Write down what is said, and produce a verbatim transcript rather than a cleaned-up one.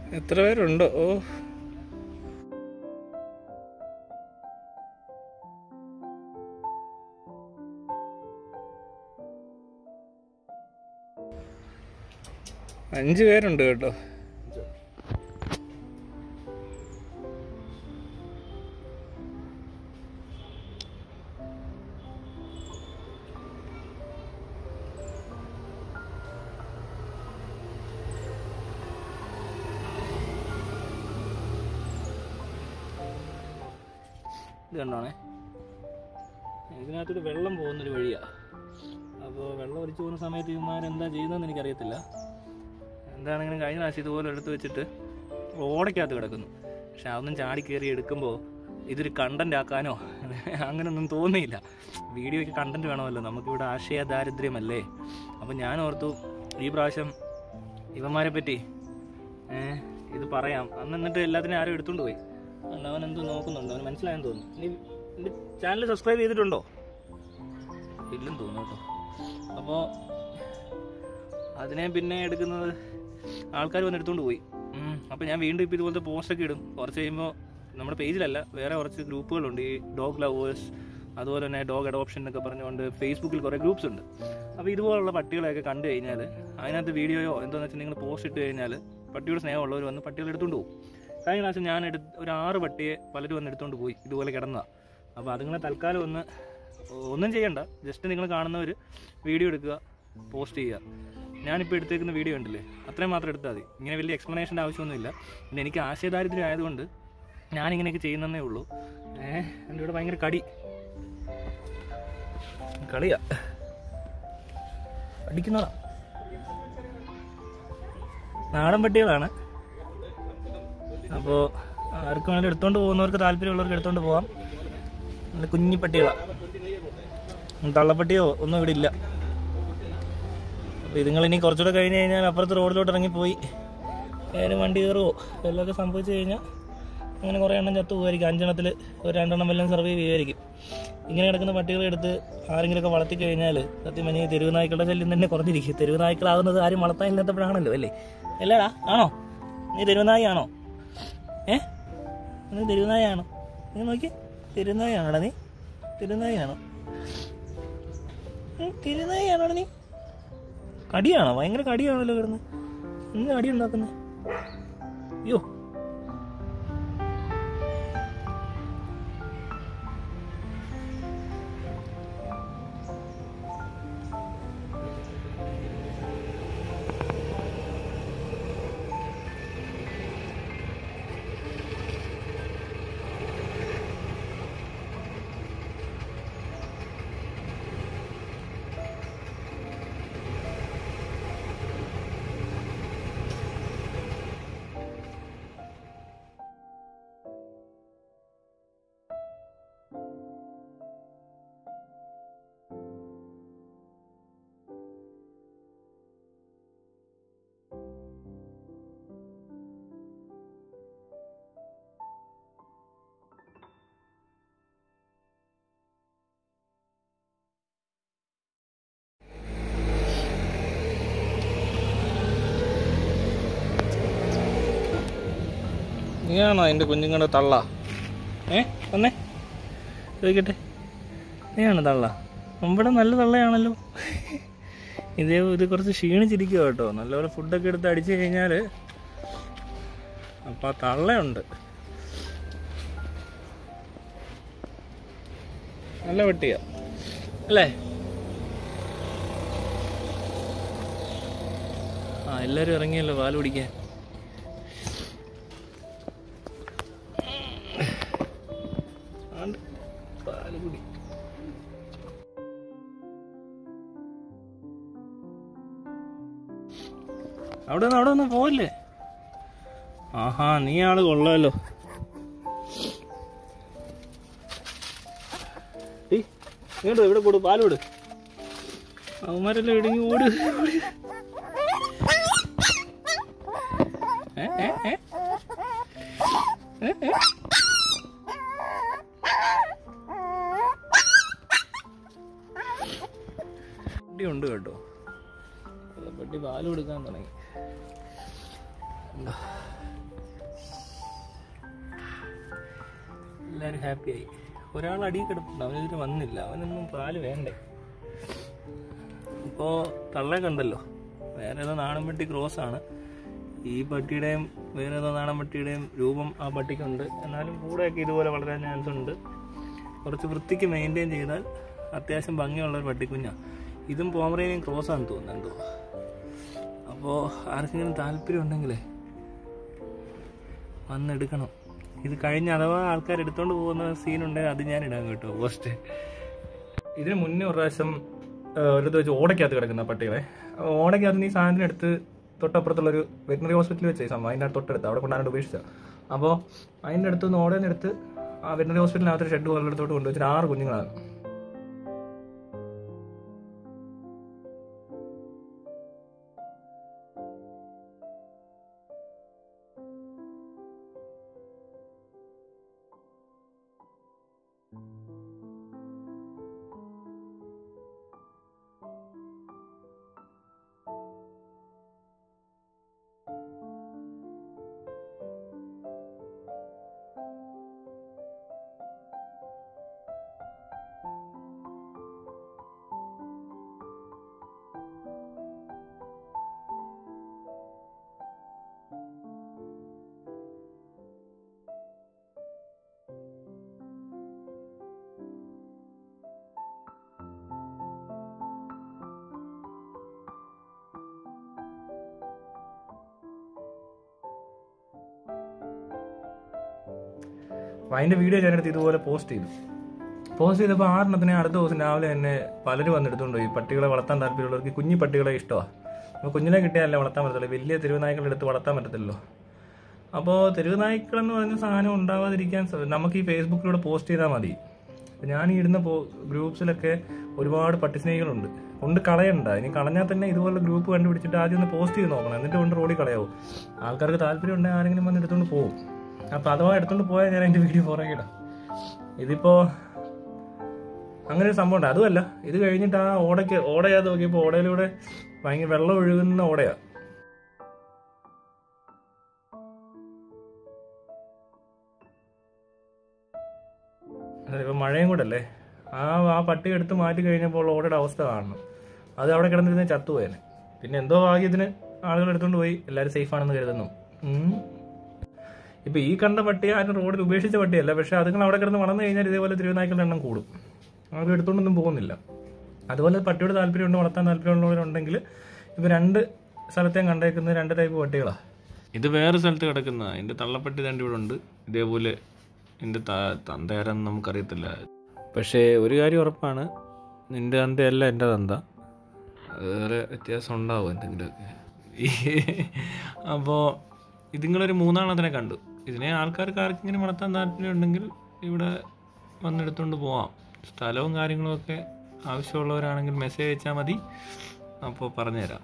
എത്ര പേരുണ്ടോ? ഓ, അഞ്ച് പേരുണ്ട് കേട്ടോ. ഇത് കണ്ടോണേ, ഇതിനകത്തൊരു വെള്ളം പോകുന്നൊരു വഴിയാണ്. അപ്പോൾ വെള്ളം ഒലിച്ചു പോകുന്ന സമയത്ത് ഇവന്മാരെന്താ ചെയ്യുന്നതെന്ന് എനിക്കറിയത്തില്ല. എന്താണെങ്കിലും കഴിഞ്ഞ പ്രാവശ്യം ഇതുപോലെ എടുത്ത് വെച്ചിട്ട് ഓടയ്ക്കകത്ത് കിടക്കുന്നു. പക്ഷെ അതൊന്നും ചാടി കയറി എടുക്കുമ്പോൾ ഇതൊരു കണ്ടന്റ് ആക്കാനോ അങ്ങനെയൊന്നും തോന്നിയില്ല. വീഡിയോയ്ക്ക് കണ്ടന്റ് വേണമല്ലോ, നമുക്കിവിടെ ആശയ ദാരിദ്ര്യമല്ലേ. അപ്പം ഞാൻ ഓർത്തു ഈ പ്രാവശ്യം ഇവന്മാരെ പറ്റി ഏഹ് ഇത് പറയാം. അന്ന് എന്നിട്ട് എല്ലാത്തിനും ആരും എടുത്തുകൊണ്ട് പോയി. അവൻ എന്തോ നോക്കുന്നുണ്ട്, അവന് മനസ്സിലായെന്ന് തോന്നുന്നു. നീ എൻ്റെ ചാനൽ സബ്സ്ക്രൈബ് ചെയ്തിട്ടുണ്ടോ? ഇല്ലെന്ന് തോന്നുന്നു കേട്ടോ. അപ്പോൾ അതിനെ പിന്നെ എടുക്കുന്നത് ആൾക്കാർ വന്ന് എടുത്തുകൊണ്ട് പോയി. അപ്പോൾ ഞാൻ വീണ്ടും ഇപ്പോൾ ഇതുപോലത്തെ പോസ്റ്റൊക്കെ ഇടും. കുറച്ച് കഴിയുമ്പോൾ നമ്മുടെ പേജിലല്ല, വേറെ കുറച്ച് ഗ്രൂപ്പുകളുണ്ട്, ഈ ഡോഗ് ലവേഴ്സ്, അതുപോലെ തന്നെ ഡോഗ് അഡോപ്ഷൻ എന്നൊക്കെ പറഞ്ഞുകൊണ്ട് ഫേസ്ബുക്കിൽ കുറേ ഗ്രൂപ്പ്സ് ഉണ്ട്. അപ്പോൾ ഇതുപോലുള്ള പട്ടികളെയൊക്കെ കണ്ടു കഴിഞ്ഞാൽ അതിനകത്ത് വീഡിയോയോ എന്താണെന്ന് വെച്ചാൽ നിങ്ങൾ പോസ്റ്റ് ഇട്ട് കഴിഞ്ഞാൽ പട്ടിയുടെ സ്നേഹമുള്ളവർ വന്ന് പട്ടികൾ എടുത്തുകൊണ്ട് പോകും. കഴിഞ്ഞ പ്രാവശ്യം ഞാൻ എടുത്ത് ഒരു ആറ് പട്ടിയെ പലരും വന്ന് എടുത്തുകൊണ്ട് പോയി, ഇതുപോലെ കിടന്നതാണ്. അപ്പോൾ അതുങ്ങളെ തൽക്കാലം ഒന്ന് ഒന്നും ചെയ്യണ്ട, ജസ്റ്റ് നിങ്ങൾ കാണുന്നവർ വീഡിയോ എടുക്കുക, പോസ്റ്റ് ചെയ്യുക. ഞാനിപ്പോൾ എടുത്തേക്കുന്ന വീഡിയോ ഉണ്ടല്ലേ, അത്രയും മാത്രം എടുത്താൽ മതി. ഇങ്ങനെ വലിയ എക്സ്പ്ലനേഷൻ്റെ ആവശ്യമൊന്നുമില്ല. പിന്നെ എനിക്ക് ആശയദാരിദ്ര്യം ആയതുകൊണ്ട് ഞാനിങ്ങനെയൊക്കെ ചെയ്യുന്നതേ ഉള്ളൂ. ഏഹ് എൻ്റെ ഇവിടെ ഭയങ്കര കടി കളിയാ, അടിക്കുന്നതാ. നാടൻ പട്ടികളാണ്. അപ്പോൾ ആർക്കും വേണ്ടി എടുത്തുകൊണ്ട് പോകുന്നവർക്ക്, താല്പര്യമുള്ളവർക്ക് എടുത്തുകൊണ്ട് പോകാം. നല്ല കുഞ്ഞി പട്ടികളാണ്, തള്ളപ്പട്ടിയോ ഒന്നും ഇവിടെ ഇല്ല. അപ്പോൾ ഇതുങ്ങളിനി കുറച്ചുകൂടെ കഴിഞ്ഞ് കഴിഞ്ഞാൽ അപ്പുറത്ത് റോഡിലോട്ട് ഇറങ്ങിപ്പോയി ഏത് വണ്ടി കയറുമോ എല്ലൊക്കെ സംഭവിച്ചു കഴിഞ്ഞാൽ അങ്ങനെ കുറേ എണ്ണം ചത്തു പോകുമായിരിക്കും. അഞ്ചെണ്ണത്തിൽ ഒരു രണ്ടെണ്ണം വല്ലതും സർവൈവ് ചെയ്യുമായിരിക്കും. ഇങ്ങനെ കിടക്കുന്ന പട്ടികളെ എടുത്ത് ആരെങ്കിലുമൊക്കെ വളർത്തി കഴിഞ്ഞാൽ സത്യം പറഞ്ഞാൽ തെരുവ് നായ്ക്കളുടെ ശല്യം തന്നെ കുറഞ്ഞിരിക്കും. തെരുവ് നായ്ക്കളാകുന്നത് ആരും വളർത്താൻ ഇല്ലാത്തപ്പോഴാണല്ലോ അല്ലേ? അല്ലേടാ, ആണോ? നീ തെരുവ് നായാണോ? ഏ നീ തെരുവുനായാണോ? നീ നോക്കി, തെരുവുനായാണോടാ നീ? തെരുവുനായാണോ? തെരുവുനായാണോടാ നീ? കടിയാണോ? ഭയങ്കര കടിയാണല്ലോ കിടന്ന്. ഇന്ന് കടി ഉണ്ടാക്കുന്നത്. അയ്യോ, നീയാണോ അതിൻ്റെ കുഞ്ഞുങ്ങളുടെ തള്ള? ഏ വന്നേ ചോദിക്കട്ടെ, നീയാണോ തള്ള? നമ്മുടെ നല്ല തള്ളയാണല്ലോ. ഇതേ ഇത് കുറച്ച് ക്ഷീണിച്ചിരിക്കുക കേട്ടോ. നല്ലപോലെ ഫുഡൊക്കെ എടുത്ത് അടിച്ചു കഴിഞ്ഞാൽ അപ്പം ആ തള്ളയുണ്ട്. നല്ല പട്ടിയ അല്ലേ? ആ എല്ലാവരും ഇറങ്ങിയല്ലോ പാല് കുടിക്കാൻ. പാല് കുടി. അവിടെ നിന്ന് അവിടെ നിന്ന് പോയില്ലേ? ആഹാ, നീ ആള് കൊള്ളാമല്ലോ. ഇങ്ങോട്ടോ, ഇവിടെ കൊടു, പാല് വിട്. അവന്മാരെല്ലാം ഇടങ്ങി ഓട്. ഉണ്ട് കേട്ടോ, പട്ടി പാല് കൊടുക്കാൻ തുടങ്ങി. എല്ലാവരും ഹാപ്പിയായി. ഒരാൾ അടിയിൽ കിടപ്പുണ്ട്, അവനിതിന് വന്നില്ല, അവനൊന്നും പാല് വേണ്ടേ. ഇപ്പോൾ തള്ളെ കണ്ടല്ലോ, വേറെ ഏതോ നാടൻപട്ടി ക്രോസാണ്. ഈ പട്ടിയുടെയും വേറെ ഏതോ നാടൻപട്ടിയുടെയും രൂപം ആ പട്ടിക്കുണ്ട്. എന്നാലും കൂടെയൊക്കെ ഇതുപോലെ വളരാൻ ചാൻസ് ഉണ്ട്. കുറച്ച് വൃത്തിക്ക് മെയിൻറ്റെയിൻ ചെയ്താൽ അത്യാവശ്യം ഭംഗിയുള്ളൊരു പട്ടിക്കുഞ്ഞാണ്. ഇതും പോമറേനിയൻ ക്രോസാണെന്ന് തോന്നുന്നുണ്ടോ. അപ്പോൾ ആർക്കെങ്കിലും താല്പര്യം ഉണ്ടെങ്കിലേ വന്നെടുക്കണം. ഇത് കഴിഞ്ഞ് അഥവാ ആൾക്കാർ എടുത്തോണ്ട് പോകുന്ന സീനുണ്ടെങ്കിൽ അത് ഞാൻ ഇടാൻ കേട്ടോ പോസ്റ്റ്. ഇതിന് മുന്നേ ഒരു പ്രാവശ്യം ഒരു വെച്ച് ഓടയ്ക്കകത്ത് കിടക്കുന്ന പട്ടികളെ, ഓടയ്ക്കകത്ത് ഈ സാധനത്തിന് എടുത്ത് തൊട്ടപ്പുറത്തുള്ളൊരു വെറ്റിനറി ഹോസ്പിറ്റലിൽ വെച്ചാൽ സംഭവം, അതിൻ്റെ അടുത്ത് തൊട്ടടുത്ത് അവിടെ കൊണ്ടാണ് ഉപേക്ഷിച്ചത്. അപ്പോൾ അതിൻ്റെ അടുത്ത് നിന്ന് ഓടയിൽ നിന്ന് എടുത്ത് ആ വെറ്റിനറി ഹോസ്പിറ്റലിനകത്തൊരു ഷെഡ് പോലെ എടുത്തോട്ട് കൊണ്ടുവച്ചിട്ട് ആറ് കുഞ്ഞുങ്ങളാണ്. അപ്പം അതിൻ്റെ വീഡിയോ ഞാനെടുത്ത് ഇതുപോലെ പോസ്റ്റ് ചെയ്തു. പോസ്റ്റ് ചെയ്തപ്പോൾ ആറെണ്ണത്തിനെ അടുത്ത ദിവസം രാവിലെ തന്നെ പലരും വന്നെടുത്തുകൊണ്ട് പോയി. പട്ടികളെ വളർത്താൻ താല്പര്യമുള്ളവർക്ക് കുഞ്ഞി പട്ടികളെ ഇഷ്ടമാണ്. അപ്പോൾ കുഞ്ഞിനെ കിട്ടിയാലല്ലേ വളർത്താൻ പറ്റത്തുള്ളൂ, വലിയ തെരുവുനായ്ക്കളെ എടുത്ത് വളർത്താൻ പറ്റത്തില്ലല്ലോ. അപ്പോൾ തെരുവുനായ്ക്കളെന്ന് പറയുന്ന സാധനം ഉണ്ടാവാതിരിക്കാൻ നമുക്ക് ഈ ഫേസ്ബുക്കിലൂടെ പോസ്റ്റ് ചെയ്താൽ മതി. ഞാൻ ഈ ഇടുന്ന പോ ഗ്രൂപ്പ്സിലൊക്കെ ഒരുപാട് പട്ടിസ്നേഹികളുണ്ട്. കൊണ്ട് കളയണ്ട, ഇനി കളഞ്ഞാൽ തന്നെ ഇതുപോലെ ഗ്രൂപ്പ് കണ്ടുപിടിച്ചിട്ട് ആദ്യം ഒന്ന് പോസ്റ്റ് ചെയ്ത് നോക്കണം, എന്നിട്ട് കൊണ്ട് റോഡിൽ കളയാവും. ആൾക്കാർക്ക് താല്പര്യം ഉണ്ടെങ്കിൽ ആരെങ്കിലും വന്ന് എടുത്തുകൊണ്ട് പോകും. അപ്പോൾ അഥവാ എടുത്തുകൊണ്ട് പോയാൽ ഞാൻ അതിൻ്റെ വീഡിയോ പുറകെ ഇടാം. ഇതിപ്പോൾ അങ്ങനെ ഒരു സംഭവം ഉണ്ട്. അതുമല്ല, ഇത് കഴിഞ്ഞിട്ട് ആ ഓടയ്ക്ക് ഓടയാതെ നോക്കിയപ്പോൾ ഓടയിലൂടെ ഭയങ്കര വെള്ളം ഒഴുകുന്ന ഓടയാണ്. അതിപ്പോൾ മഴയും കൂടെ അല്ലേ, ആ ആ പട്ടി എടുത്ത് മാറ്റി കഴിഞ്ഞപ്പോൾ ഓടയുടെ അവസ്ഥ കാണണം. അത് അവിടെ കിടന്നിരുന്ന ചത്തുപോയേനെ. പിന്നെ എന്തോ ഭാഗ്യത്തിന് ആളുകൾ എടുത്തുകൊണ്ട് പോയി, എല്ലാവരും സേഫാണെന്ന് കരുതുന്നു. ഇപ്പം ഈ കണ്ട പട്ടി ആരും റോഡിൽ ഉപേക്ഷിച്ച പട്ടിയല്ല, പക്ഷെ അതുങ്ങൾ അവിടെ കിടന്ന് വളർന്നു കഴിഞ്ഞാൽ ഇതേപോലെ തെരുവുനായ്ക്കളുടെ എണ്ണം കൂടും. ആരും എടുത്തുകൊണ്ടൊന്നും പോകുന്നില്ല. അതുപോലെ പട്ടിയോട് താല്പര്യമുണ്ട്, വളർത്താൻ താല്പര്യമുള്ളവരുണ്ടെങ്കിൽ ഇപ്പോൾ രണ്ട് സ്ഥലത്തേയും കണ്ടേക്കുന്ന രണ്ട് ടൈപ്പ് പട്ടികളാണ്. ഇത് വേറെ സ്ഥലത്ത് കിടക്കുന്ന എൻ്റെ തള്ളപ്പട്ടി രണ്ട് ഇവിടെ ഉണ്ട്. ഇതേപോലെ എൻ്റെ തന്തയാരെന്ന് നമുക്കറിയത്തില്ല. പക്ഷേ ഒരു കാര്യം ഉറപ്പാണ്, നിൻ്റെ തന്തയല്ല എൻ്റെ തന്ത. വേറെ വ്യത്യാസം ഉണ്ടാവും എന്തെങ്കിലുമൊക്കെ. അപ്പോൾ ഇതിങ്ങളൊരു മൂന്നാളത്തിനെ കണ്ടു. ഇതിനെ ആൾക്കാർക്ക് ആർക്കെങ്കിലും വളർത്താൻ താല്പര്യം ഉണ്ടെങ്കിൽ ഇവിടെ വന്നെടുത്തുകൊണ്ട് പോവാം. സ്ഥലവും കാര്യങ്ങളുമൊക്കെ ആവശ്യമുള്ളവരാണെങ്കിൽ മെസ്സേജ് അയച്ചാൽ മതി, അപ്പോൾ പറഞ്ഞുതരാം.